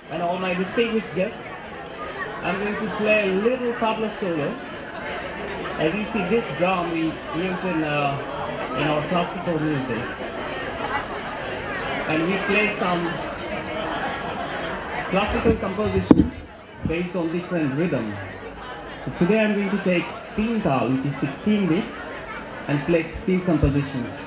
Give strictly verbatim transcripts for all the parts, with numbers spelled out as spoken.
and all my distinguished guests. I'm going to play a little tabla solo. As you see, this drum we use in, uh, in our classical music. And we play some classical compositions based on different rhythm. So today I'm going to take Teen Tal, which is sixteen beats, and play a few compositions.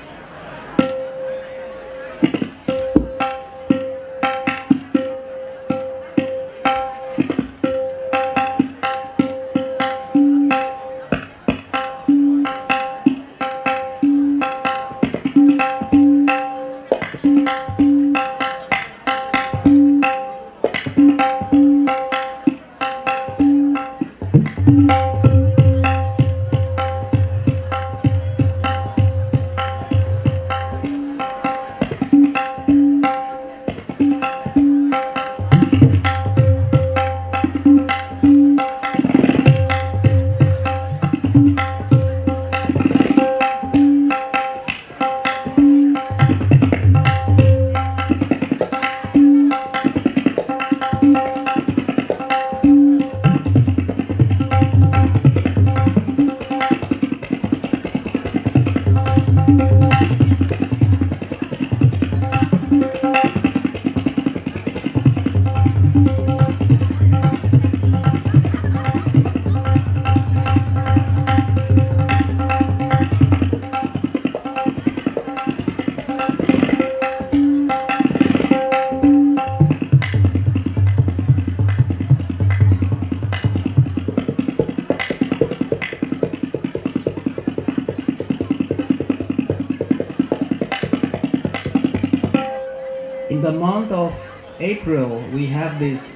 In the month of April, we have this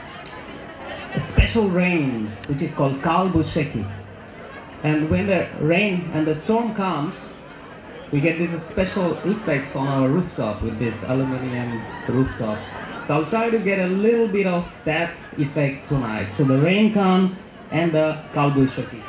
a special rain, which is called Kal Bosheki. And when the rain and the storm comes, we get these special effects on our rooftop with this aluminum rooftop. So I'll try to get a little bit of that effect tonight. So the rain comes and the Kal Bosheki.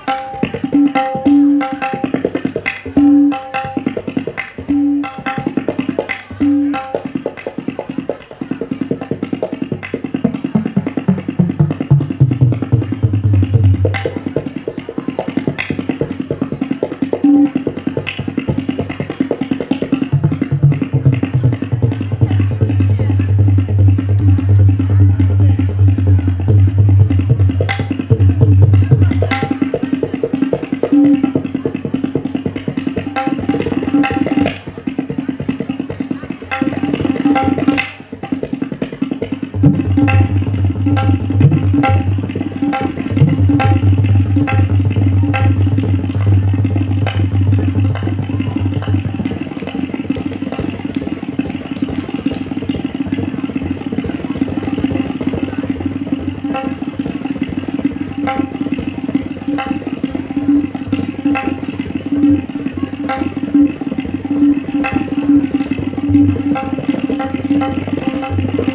Thank you.